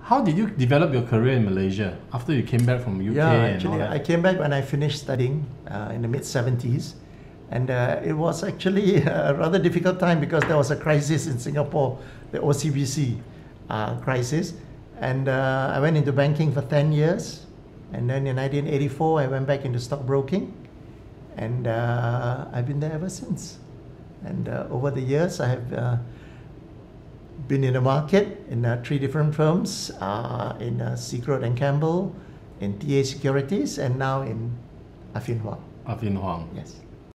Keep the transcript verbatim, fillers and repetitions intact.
How did you develop your career in Malaysia after you came back from U K? Yeah, and actually, all that? I came back when I finished studying uh, in the mid seventies. And uh, it was actually a rather difficult time because there was a crisis in Singapore, the O C B C uh, crisis. And uh, I went into banking for ten years. And then in nineteen eighty-four, I went back into stockbroking. And uh, I've been there ever since. And uh, over the years, I have uh, been in the market in uh, three different firms, uh, in uh, Seagrove and Campbell, in T A Securities, and now in Affin Hwang. Affin Hwang. Yes.